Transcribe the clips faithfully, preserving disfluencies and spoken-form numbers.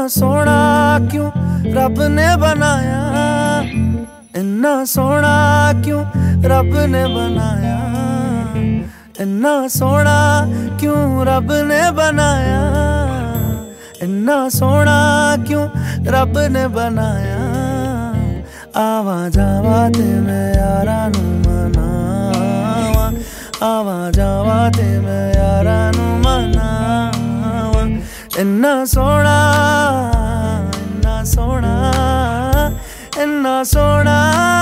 सोना क्यों रब ने बनाया, इन्ना सोना क्यों रब ने बनाया, इन्ना सोना क्यों रब ने बनाया, इन्ना सोना क्यों रब ने बनाया। आवा जावा ते मैं यारा नू मनावा, आवा जावा ते मैं यारा नू मनावा। इन्ना सोना इन्ना सोना इन्ना सोना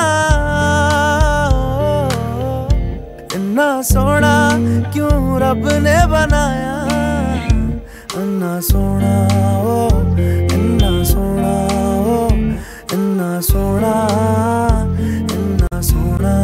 इन्ना सोना क्यों रब ने बनाया, इन्ना सोना ओ इन्ना सोना ओ इन्ना सोना इन्ना सोना।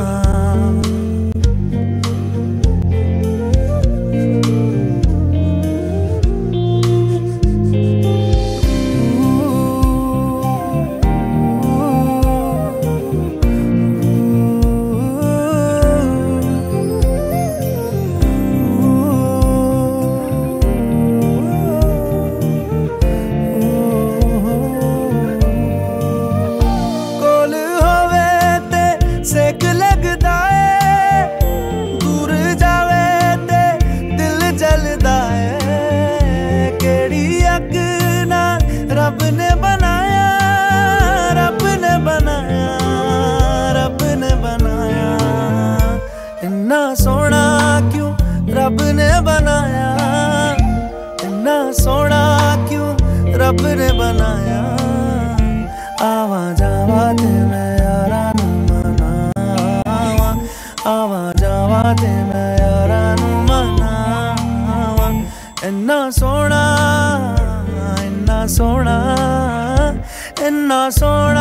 सेक लगदा है दूर जावे ते दिल जलदा है, केड़ी अग नाल रब ने बनाया, रब ने बनाया, रब ने बनाया। इन्ना सोना क्यों रब ने बनाया, इन्ना सोना क्यों रब ने बनाया। आवा जावा ते मैं यारा नू मनावा, आवा जावा ते मैं यारा नू मनावा। इन्ना सोना इन्ना सोना इन्ना सोना।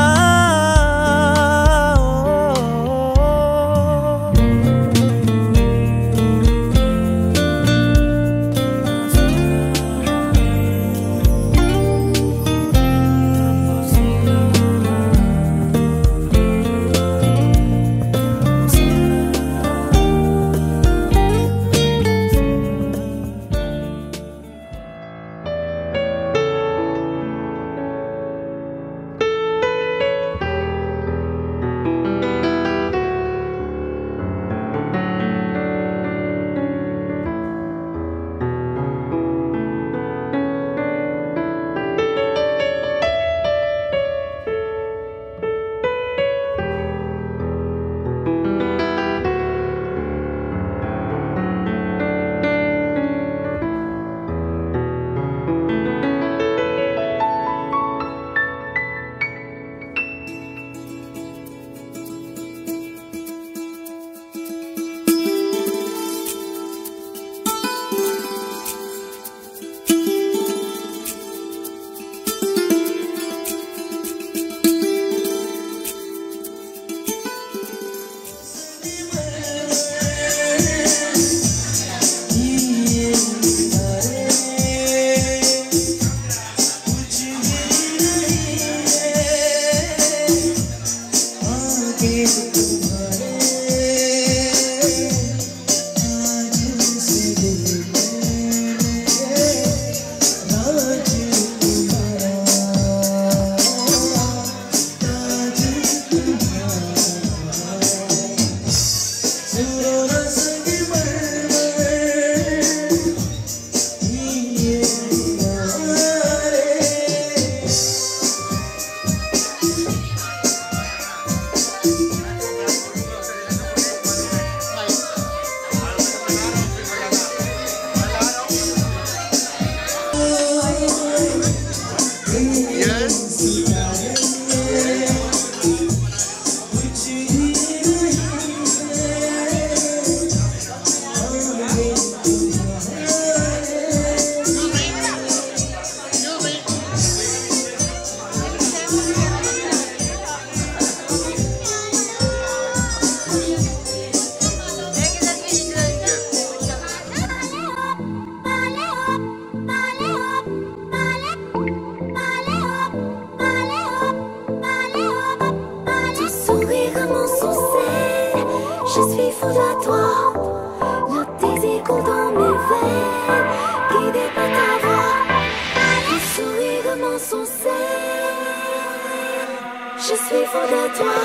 suis fou de toi.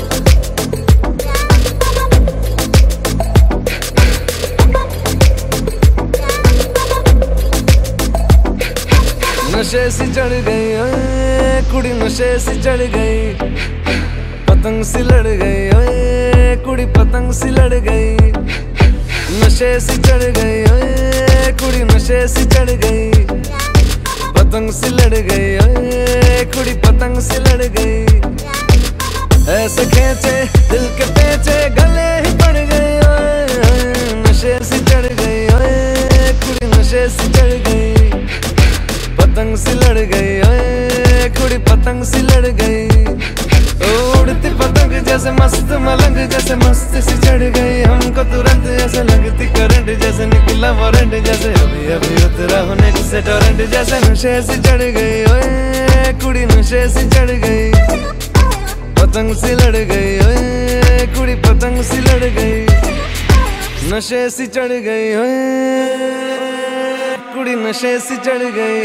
नशे सी चढ़ गई ओए कुड़ी, नशे सी चढ़ गई, पतंग सी लड़ गई ओए कुड़ी, पतंग सी लड़ गई। नशे सी चढ़ गई ओए कुड़ी, नशे सी चढ़ गई, पतंग सी लड़ गई ओए कुड़ी, पतंग सी लड़ गई। ऐसे खेचे दिल के पेचे गले ही पड़ गए ओए, नशे सी चढ़ गई ओए कुड़ी, नशे सी चढ़ गई, पतंग सी लड़ गई ओए कुड़ी, पतंग सी लड़ गई। उड़ती पतंग जैसे मस्त मलंग, जैसे मस्त सी चढ़ गई हमको तुरंत, ऐसे लगती करंट जैसे निकला वारंट, जैसे अभी अभी उतरा होने से टोरेंट, जैसे नशे सी चढ़ गई ओए कुड़ी, नशे सी चढ़ गई, पतंग सी लड़ गई ओए कुड़ी, पतंग सी लड़ गई। नशे सी चढ़ गई ओए कुड़ी, नशे सी चढ़ गई।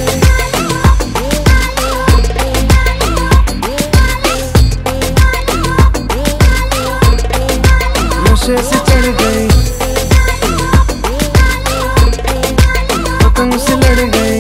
नशे सी चढ़ गई, पतंग सी लड़ गई।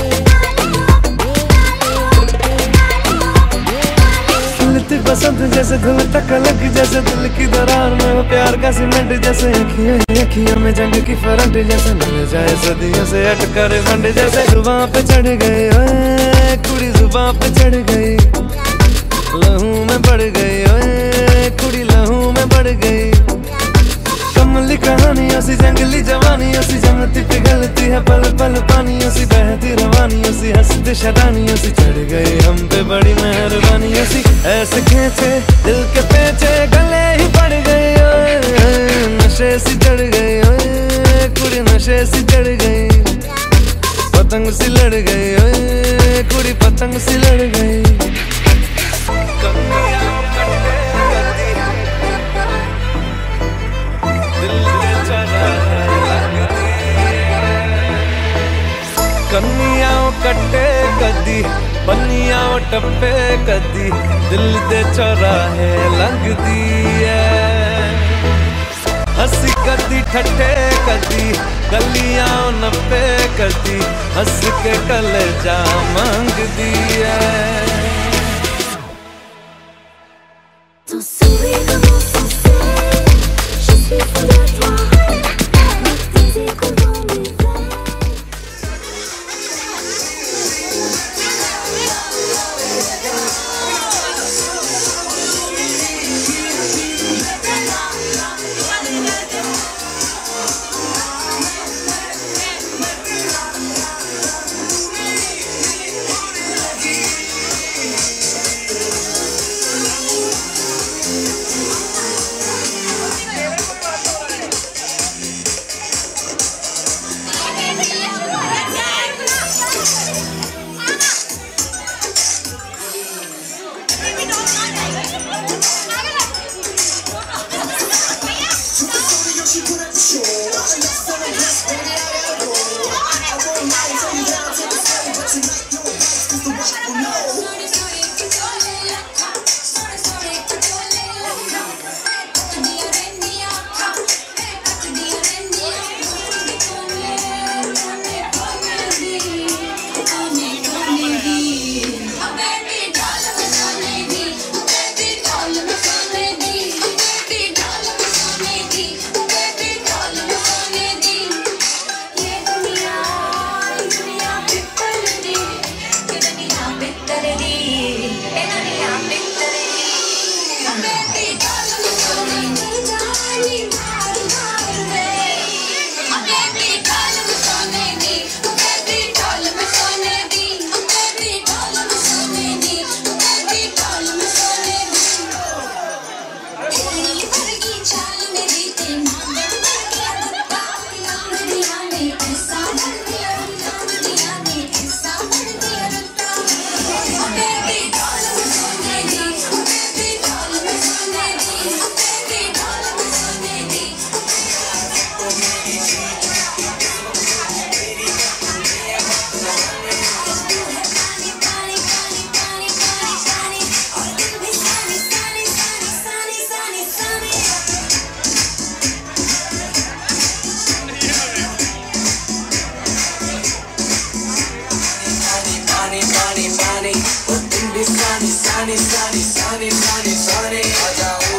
खिलती बसंत जैसे धुल तक अलग, जैसे दिल की दरार में वो प्यार का सीमेंट, जैसे अखियां अखियां में जंग की फरंट, जैसे मिल जाए सदियों से अटकर बंड, जैसे जुबां पे चढ़ गए ओए कुड़ी, जुबां पे चढ़ गई, लहू में बढ़ गई ओए कुड़ी, लहू में बढ़ गई। कमली कहानियों सी जंगली जवानियों सी, जमती पिघलती है पल पल पानियों सी, बहती रवानियों सी, हंसती शरानियों सी, चढ़ गई हम पे बड़ी मेहरबानियों सी। ऐसे खेचे दिल के पेचे गले ही पड़ गए ओए, नशे सी चढ़ गई ओए कुड़ी, नशे सी चढ़ गई, पतंग सी लड़ गई ओए कुड़ी, पतंग सी लड़ गई। कन्नियाओ कट्टे कदी, बन्नियाओ टप्पे कदी, दिल दे चौराहे लंघदी है। हंसी कदी ठट्ठे कदी, गलियां नप्पे कदी, हंस के कलेजा मांगदी है। Ton sourire commence sans cesse, je suis fou de toi. Avec tes échos dans mes veines. Yeah. सानी सानी सानी सानी सानी आ जाओ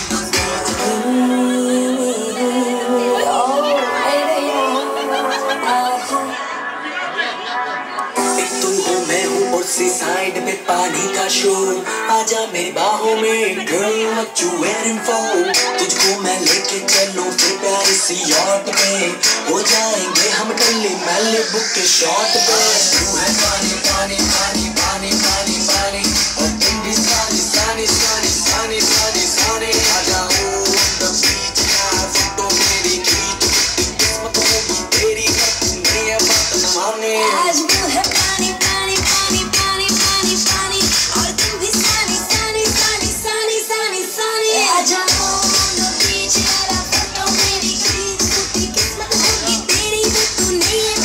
उसी साइड पे पानी का शोर आजा मेरी बाहों में girl what you waiting for तुझको मैं लेके चलूं फिर प्यारी सी याट पे हो जाएंगे हम टल्ली मैले बुक के शॉट पे तू है पानी पानी पानी पानी पानी पानी और तुम भी सानी सानी सानी सानी सानी सानी आ जाओ the beach यार फोटो मेरी खींच किस्मत होगी तेरी नहीं है बात न माने आज वो है पानी पानी पानी पानी पानी पानी और तुम भी सानी सानी सानी सानी सानी सानी आ जाओ the beach यार फोटो मेरी खींच टूटी किस्मत होगी तेरी जो तू नहीं है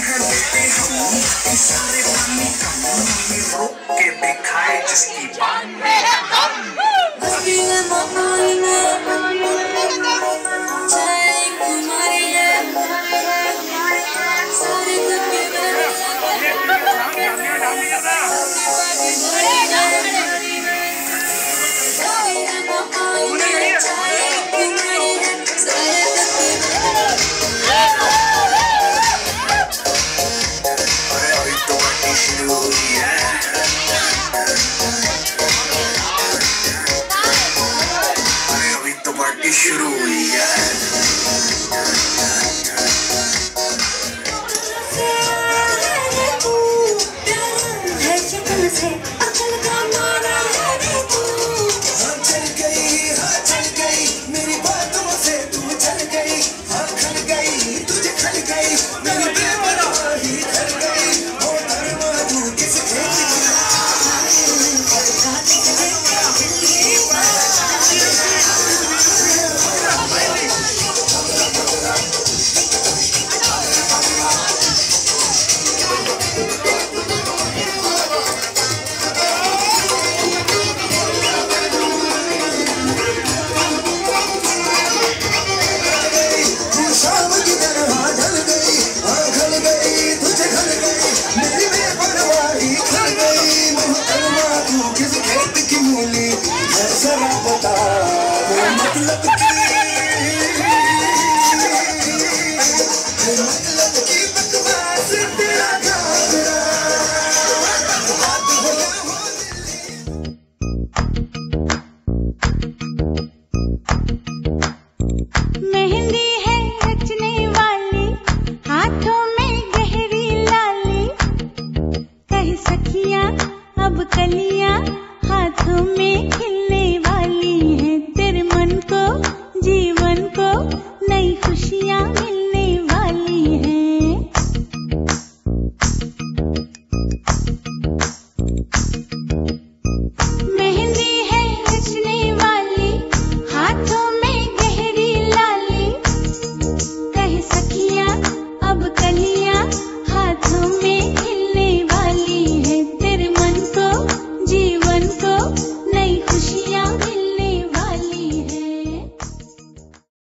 सारे पानी का मुंह रोक के दिखाए जिसकी बात